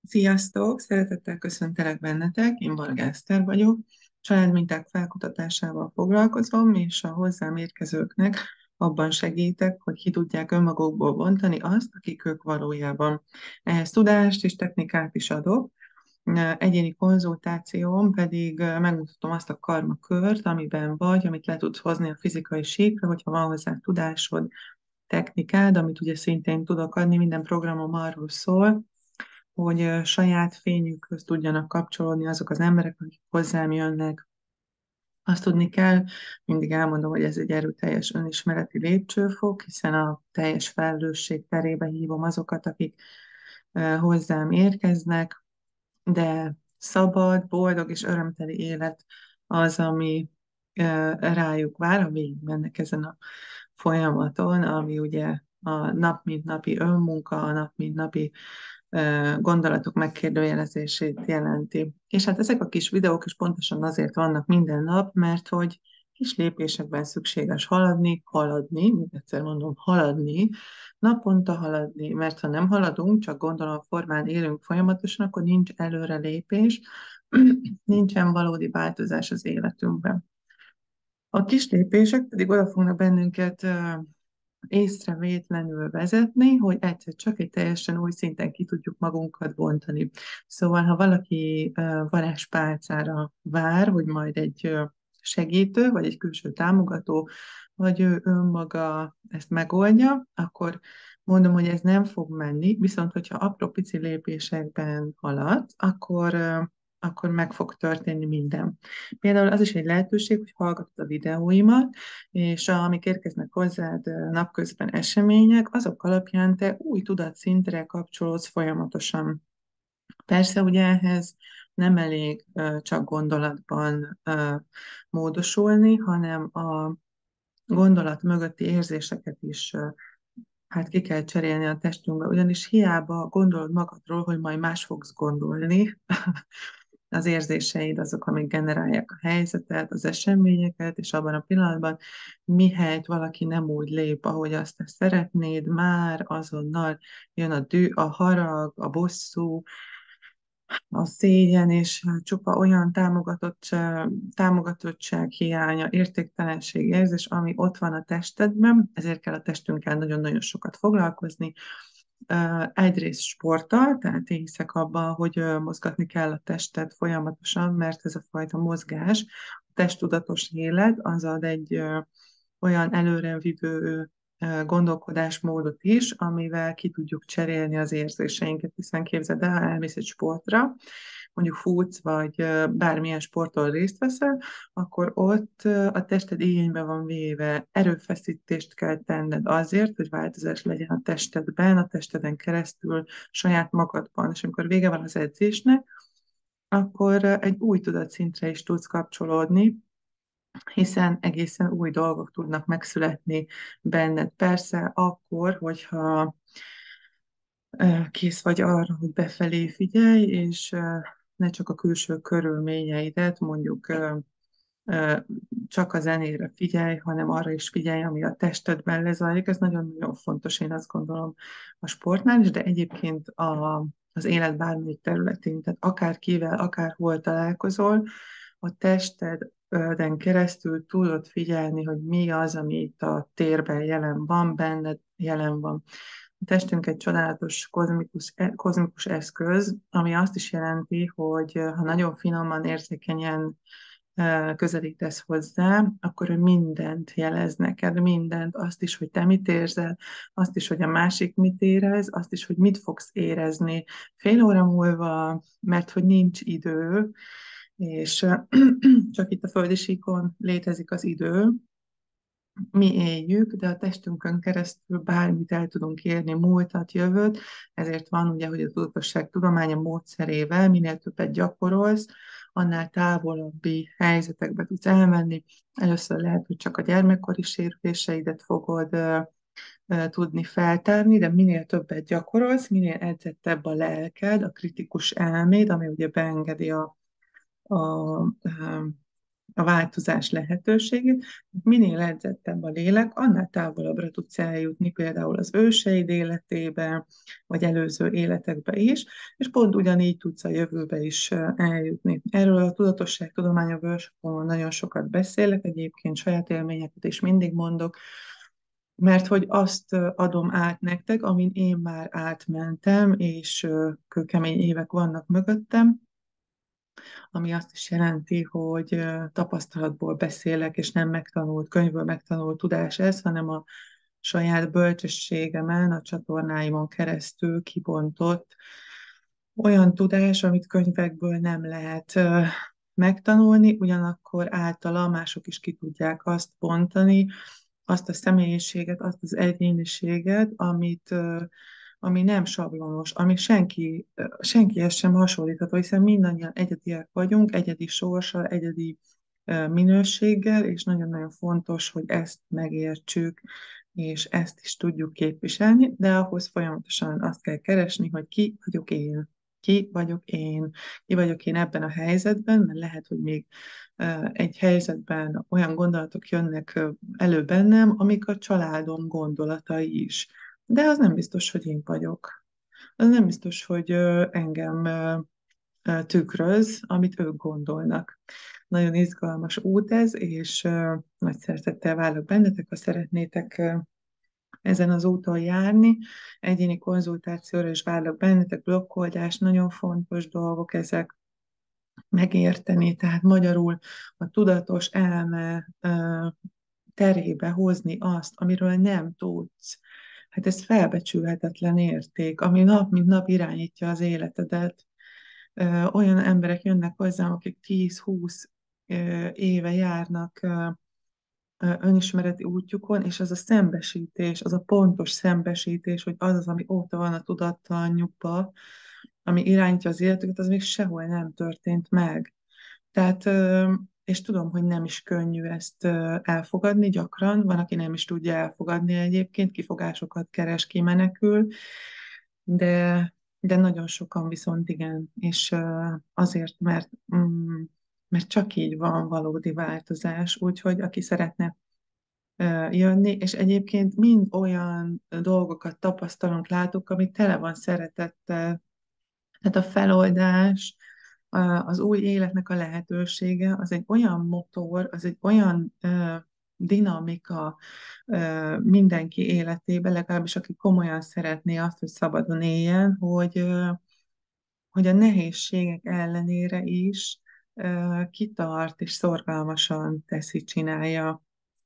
Sziasztok! Szeretettel köszöntelek bennetek, én Varga Eszter vagyok. Családminták felkutatásával foglalkozom, és a hozzám érkezőknek abban segítek, hogy ki tudják önmagukból bontani azt, akik ők valójában. Ehhez tudást és technikát is adok. Egyéni konzultáción pedig megmutatom azt a karmakört, amiben vagy, amit le tudsz hozni a fizikai síkra, hogyha van hozzá tudásod, technikád, amit ugye szintén tudok adni, minden programom arról szól, hogy saját fényükhöz tudjanak kapcsolódni azok az emberek, akik hozzám jönnek. Azt tudni kell, mindig elmondom, hogy ez egy erőteljes önismereti lépcsőfok, hiszen a teljes felelősség terébe hívom azokat, akik hozzám érkeznek, de szabad, boldog és örömteli élet az, ami rájuk vár, ha végigmennek ezen a folyamaton, ami ugye a nap mint napi önmunka, a nap mint napi gondolatok megkérdőjelezését jelenti. És hát ezek a kis videók is pontosan azért vannak minden nap, mert hogy kis lépésekben szükséges haladni, még egyszer mondom, haladni, naponta haladni, mert ha nem haladunk, csak gondolomformán élünk folyamatosan, akkor nincs előrelépés, nincsen valódi változás az életünkben. A kis lépések pedig oda fognak bennünket észrevétlenül vezetni, hogy egyszer csak egy teljesen új szinten ki tudjuk magunkat bontani. Szóval, ha valaki varázspálcára vár, hogy majd egy segítő, vagy egy külső támogató, vagy ő önmaga ezt megoldja, akkor mondom, hogy ez nem fog menni, viszont hogyha apró pici lépésekben halad, akkor meg fog történni minden. Például az is egy lehetőség, hogy hallgatod a videóimat, és amik érkeznek hozzád napközben események, azok alapján te új tudatszintre kapcsolódsz folyamatosan. Persze ugye ehhez nem elég csak gondolatban módosulni, hanem a gondolat mögötti érzéseket is hát ki kell cserélni a testünkbe, ugyanis hiába gondolod magadról, hogy majd más fogsz gondolni, az érzéseid azok, amik generálják a helyzetet, az eseményeket, és abban a pillanatban, mihelyt valaki nem úgy lép, ahogy azt te szeretnéd, már azonnal jön a dű, a harag, a bosszú, a szégyen, és csupa olyan támogatottság hiánya, értéktelenség érzés, ami ott van a testedben, ezért kell a testünkkel nagyon-nagyon sokat foglalkozni. Egyrészt sporttal, tehát én hiszek abban, hogy mozgatni kell a testet folyamatosan, mert ez a fajta mozgás, a testtudatos élet, az ad egy olyan előrevívő gondolkodásmódot is, amivel ki tudjuk cserélni az érzéseinket, hiszen képzeld el, ha elmész egy sportra, mondjuk futsz, vagy bármilyen sporton részt veszel, akkor ott a tested igénybe van véve, erőfeszítést kell tenned azért, hogy változás legyen a testedben, a testeden keresztül, saját magadban, és amikor vége van az edzésnek, akkor egy új tudatszintre is tudsz kapcsolódni, hiszen egészen új dolgok tudnak megszületni benned. Persze akkor, hogyha kész vagy arra, hogy befelé figyelj, és ne csak a külső körülményeidet, mondjuk csak a zenére figyelj, hanem arra is figyelj, ami a testedben lezajlik. Ez nagyon-nagyon fontos, én azt gondolom a sportnál is, de egyébként az élet bármelyik területén, tehát akár kivel, akár hol találkozol, a testeden keresztül tudod figyelni, hogy mi az, ami itt a térben jelen van, benned jelen van. A testünk egy csodálatos kozmikus eszköz, ami azt is jelenti, hogy ha nagyon finoman, érzékenyen közelítesz hozzá, akkor ő mindent jelez neked, mindent, azt is, hogy te mit érzel, azt is, hogy a másik mit érez, azt is, hogy mit fogsz érezni fél óra múlva, mert hogy nincs idő, és csak itt a földi síkon létezik az idő, mi éljük, de a testünkön keresztül bármit el tudunk érni, múltat, jövőt, ezért van ugye, hogy a tudatosság tudománya módszerével minél többet gyakorolsz, annál távolabbi helyzetekbe tudsz elmenni. Először lehet, hogy csak a gyermekkori sérüléseidet fogod tudni feltárni, de minél többet gyakorolsz, minél edzettebb a lelked, a kritikus elméd, ami ugye beengedi a a változás lehetőségét. Minél edzettebb a lélek, annál távolabbra tudsz eljutni, például az őseid életébe, vagy előző életekbe is, és pont ugyanígy tudsz a jövőbe is eljutni. Erről a tudatosságtudománya workshopon nagyon sokat beszélek, egyébként saját élményeket is mindig mondok, mert hogy azt adom át nektek, amin én már átmentem, és kőkemény évek vannak mögöttem, ami azt is jelenti, hogy tapasztalatból beszélek, és nem megtanult, könyvből megtanult tudás ez, hanem a saját bölcsességemen, a csatornáimon keresztül kibontott olyan tudás, amit könyvekből nem lehet megtanulni, ugyanakkor általa mások is ki tudják azt bontani, azt a személyiséget, azt az egyéniséget, ami nem sablonos, ami senkihez sem hasonlítható, hiszen mindannyian egyediek vagyunk, egyedi sorssal, egyedi minőséggel, és nagyon-nagyon fontos, hogy ezt megértsük, és ezt is tudjuk képviselni, de ahhoz folyamatosan azt kell keresni, hogy ki vagyok én. Ki vagyok én? Ki vagyok én ebben a helyzetben? Mert lehet, hogy még egy helyzetben olyan gondolatok jönnek elő bennem, amik a családom gondolatai is. De az nem biztos, hogy én vagyok. Az nem biztos, hogy engem tükröz, amit ők gondolnak. Nagyon izgalmas út ez, és nagy szeretettel várok bennetek, ha szeretnétek ezen az úton járni. Egyéni konzultációra is várok bennetek, blokkoldás, nagyon fontos dolgok ezek megérteni, tehát magyarul a tudatos elme terébe hozni azt, amiről nem tudsz. Hát ez felbecsülhetetlen érték, ami nap mint nap irányítja az életedet. Olyan emberek jönnek hozzám, akik 10-20 éve járnak önismereti útjukon, és az a szembesítés, az a pontos szembesítés, hogy az, ami ott van a tudattalanjukba, ami irányítja az életüket, az még sehol nem történt meg. Tehát, és tudom, hogy nem is könnyű ezt elfogadni gyakran, van, aki nem is tudja elfogadni egyébként, kifogásokat keres, kimenekül, de, de nagyon sokan viszont igen, és azért, mert csak így van valódi változás, úgyhogy aki szeretne jönni, és egyébként mind olyan dolgokat tapasztalunk, látunk, ami tele van szeretettel, tehát a feloldás, az új életnek a lehetősége, az egy olyan motor, az egy olyan dinamika mindenki életében, legalábbis aki komolyan szeretné azt, hogy szabadon éljen, hogy a nehézségek ellenére is kitart és szorgalmasan teszi, csinálja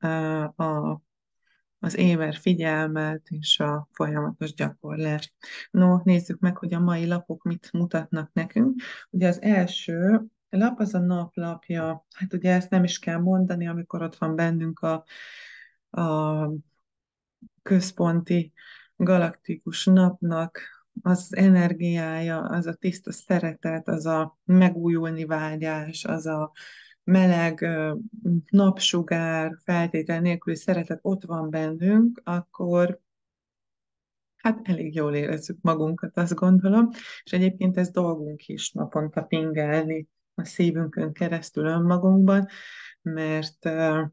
a az éber figyelmet és a folyamatos gyakorlást. No, nézzük meg, hogy a mai lapok mit mutatnak nekünk. Ugye az első lap az a naplapja, hát ugye ezt nem is kell mondani, amikor ott van bennünk a központi galaktikus napnak az energiája, az a tiszta szeretet, az a megújulni vágyás, az a meleg napsugár, feltétel nélküli szeretet ott van bennünk, akkor hát elég jól érezzük magunkat, azt gondolom, és egyébként ez dolgunk is naponta pingelni a szívünkön keresztül önmagunkban, mert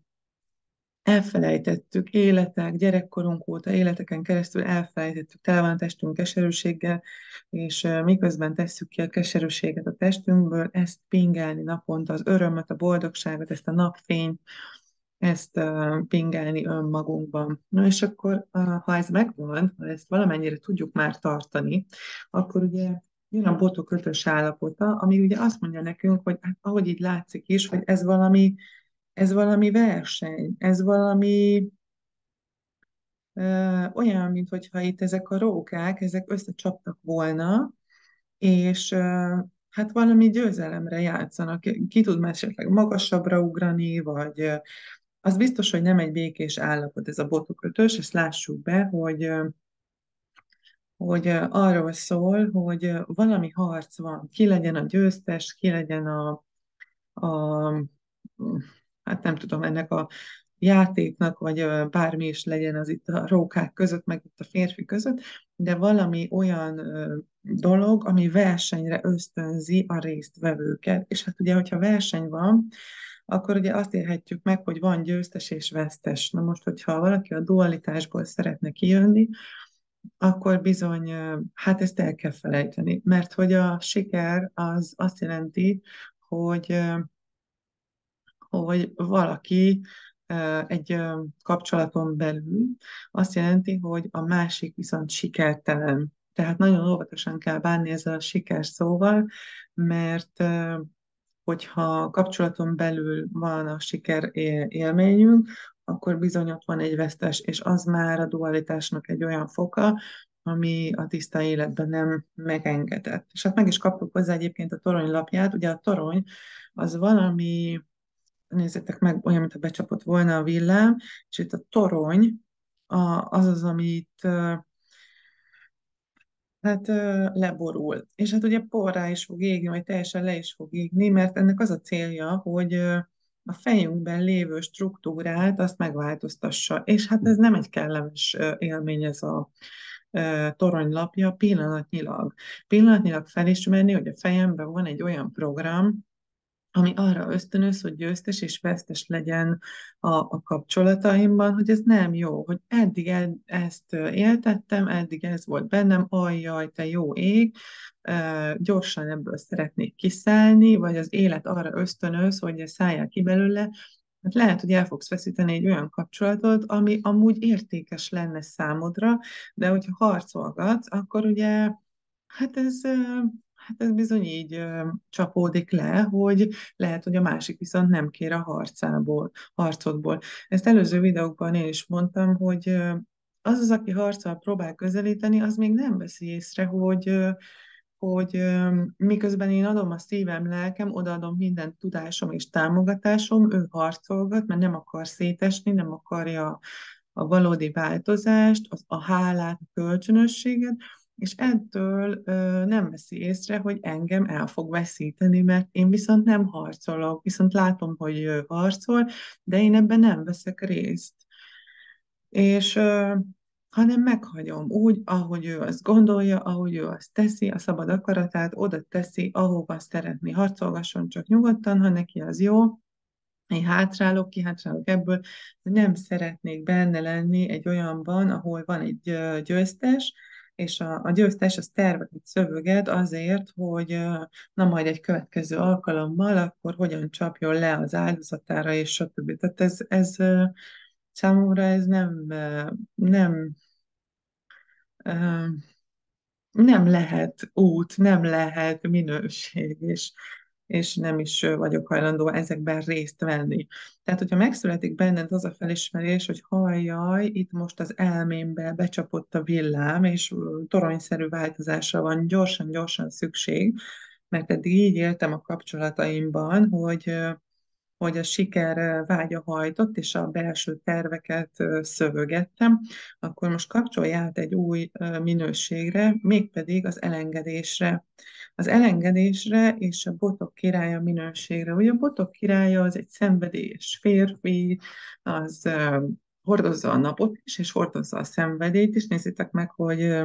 elfelejtettük életek, gyerekkorunk óta, életeken keresztül elfelejtettük, tele van a testünk keserűséggel, és miközben tesszük ki a keserűséget a testünkből, ezt pingelni naponta, az örömöt, a boldogságot, ezt a napfényt, ezt pingelni önmagunkban. Na és akkor, ha ez megvan, ha ezt valamennyire tudjuk már tartani, akkor ugye jön a botok állapota, ami ugye azt mondja nekünk, hogy hát, ahogy így látszik is, hogy ez valami verseny, ez valami olyan, mintha itt ezek a rókák, ezek összecsaptak volna, és hát valami győzelemre játszanak. Ki tud esetleg magasabbra ugrani, vagy az biztos, hogy nem egy békés állapot ez a botokötös, ezt lássuk be, hogy arról szól, hogy valami harc van, ki legyen a győztes, ki legyen a hát nem tudom, ennek a játéknak, vagy bármi is legyen az itt a rókák között, meg itt a férfi között, de valami olyan dolog, ami versenyre ösztönzi a résztvevőket. És hát ugye, hogyha verseny van, akkor ugye azt élhetjük meg, hogy van győztes és vesztes. Na most, hogyha valaki a dualitásból szeretne kijönni, akkor bizony, hát ezt el kell felejteni, mert hogy a siker az azt jelenti, hogy hogy valaki egy kapcsolaton belül azt jelenti, hogy a másik viszont sikertelen. Tehát nagyon óvatosan kell bánni ezzel a siker szóval, mert hogyha kapcsolaton belül van a siker élményünk, akkor bizony ott van egy vesztes, és az már a dualitásnak egy olyan foka, ami a tiszta életben nem megengedett. És hát meg is kaptuk hozzá egyébként a torony lapját. Ugye a torony az valami, nézzétek meg, olyan, mintha becsapott volna a villám, és itt a torony az az, amit hát leborul. És hát ugye porrá is fog égni, vagy teljesen le is fog égni, mert ennek az a célja, hogy a fejünkben lévő struktúrát azt megváltoztassa. És hát ez nem egy kellemes élmény ez a toronylapja pillanatnyilag. Pillanatnyilag felismerni, hogy a fejemben van egy olyan program, ami arra ösztönöz, hogy győztes és vesztes legyen a kapcsolataimban, hogy ez nem jó, hogy eddig ezt éltettem, eddig ez volt bennem, ajjaj, te jó ég, gyorsan ebből szeretnék kiszállni, vagy az élet arra ösztönöz, hogy szálljál ki belőle, hát lehet, hogy el fogsz veszíteni egy olyan kapcsolatot, ami amúgy értékes lenne számodra, de hogyha harcolgatsz, akkor ugye hát ez, hát ez bizony így csapódik le, hogy lehet, hogy a másik viszont nem kér a harcodból. Ezt előző videókban én is mondtam, hogy az, aki harccal próbál közelíteni, az még nem veszi észre, hogy miközben én adom a szívem, lelkem, odaadom minden tudásom és támogatásom, ő harcolgat, mert nem akar szétesni, nem akarja a valódi változást, a hálát, a kölcsönösséget, és ettől nem veszi észre, hogy engem el fog veszíteni, mert én viszont nem harcolok, viszont látom, hogy ő harcol, de én ebben nem veszek részt. És hanem meghagyom úgy, ahogy ő azt gondolja, ahogy ő azt teszi, a szabad akaratát oda teszi, ahova szeretné. Harcolgasson csak nyugodtan, ha neki az jó. Én kihátrálok ebből, nem szeretnék benne lenni egy olyanban, ahol van egy győztes, és a győztes az terveket szövöget azért, hogy na majd egy következő alkalommal, akkor hogyan csapjon le az áldozatára, és stb. Tehát ez számomra ez nem, ö, nem lehet út, nem lehet minőség, és nem is vagyok hajlandó ezekben részt venni. Tehát, hogyha megszületik benned az a felismerés, hogy hajjaj, itt most az elmémbe becsapott a villám, és toronyszerű változásra van gyorsan szükség, mert eddig így éltem a kapcsolataimban, hogy a siker vágya hajtott, és a belső terveket szövögettem, akkor most kapcsolj át egy új minőségre, mégpedig az elengedésre. Az elengedésre és a botok királya minőségre. Ugye a botok királya az egy szenvedélyes férfi, az hordozza a napot is, és hordozza a szenvedélyt is. Nézzétek meg, hogy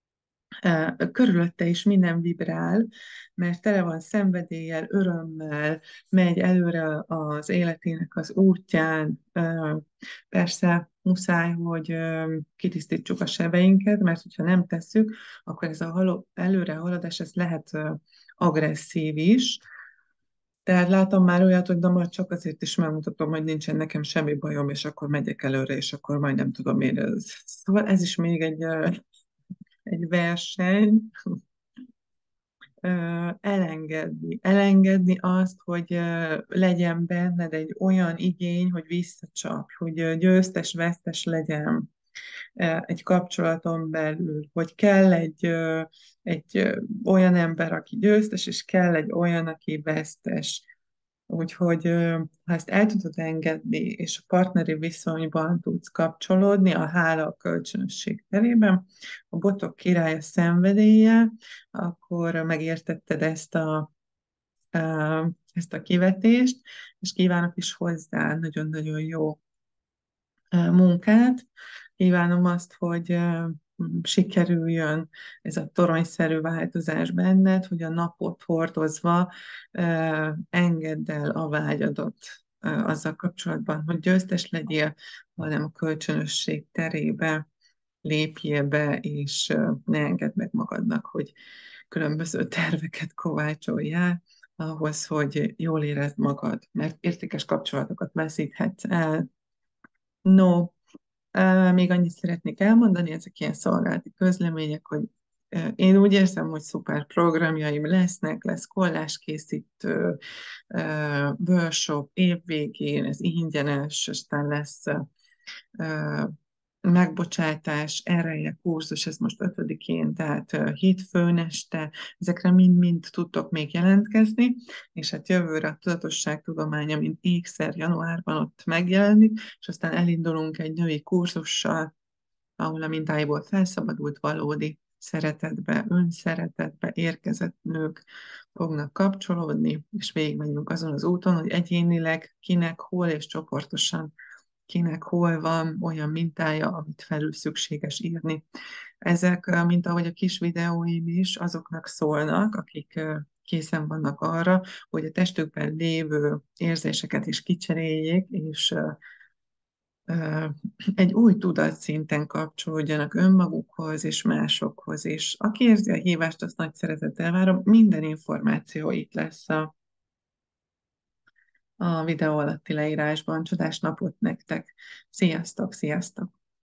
körülötte is minden vibrál, mert tele van szenvedéllyel, örömmel, megy előre az életének az útján. Persze muszáj, hogy kitisztítsuk a sebeinket, mert hogyha nem tesszük, akkor ez a előre haladás, ez lehet agresszív is. Tehát látom már olyat, hogy na majd csak azért is megmutatom, hogy nincsen nekem semmi bajom, és akkor megyek előre, és akkor majd nem tudom én. Szóval ez is még egy verseny, elengedni azt, hogy legyen benned egy olyan igény, hogy visszacsapj, hogy győztes-vesztes legyen egy kapcsolaton belül, hogy kell egy olyan ember, aki győztes, és kell egy olyan, aki vesztes. Úgyhogy ha ezt el tudod engedni, és a partneri viszonyban tudsz kapcsolódni, a hála a kölcsönösség terében, a botok királya szenvedélye, akkor megértetted ezt a kivetést, és kívánok is hozzá nagyon-nagyon jó munkát. Kívánom azt, hogy sikerüljön ez a toronyszerű változás benned, hogy a napot hordozva engedd el a vágyadat. azzal kapcsolatban, hogy győztes legyél, hanem a kölcsönösség terébe lépjél be, és ne engedd meg magadnak, hogy különböző terveket kovácsoljál, ahhoz, hogy jól érezd magad, mert értékes kapcsolatokat veszíthetsz el. No, még annyit szeretnék elmondani, ezek ilyen szolgálati közlemények, hogy én úgy érzem, hogy szuper programjaim lesznek, lesz kolláskészítő, workshop évvégén, ez ingyenes, aztán lesz megbocsátás, ereje kurzus, ez most 5-én, tehát hétfőn este, ezekre mind-mind tudtok még jelentkezni, és hát jövőre a tudatosságtudománya, mint ékszer januárban ott megjelenik, és aztán elindulunk egy női kurzussal, ahol a mintáiból felszabadult valódi szeretetbe, önszeretetbe érkezett nők fognak kapcsolódni, és végigmegyünk azon az úton, hogy egyénileg kinek, hol és csoportosan kinek hol van olyan mintája, amit felül szükséges írni. Ezek, mint ahogy a kis videóim is, azoknak szólnak, akik készen vannak arra, hogy a testükben lévő érzéseket is kicseréljék, és egy új tudatszinten kapcsolódjanak önmagukhoz és másokhoz is. Aki érzi a hívást, azt nagy szeretettel várom. Minden információ itt lesz a videó alatti leírásban. Csodás napot nektek! Sziasztok, sziasztok!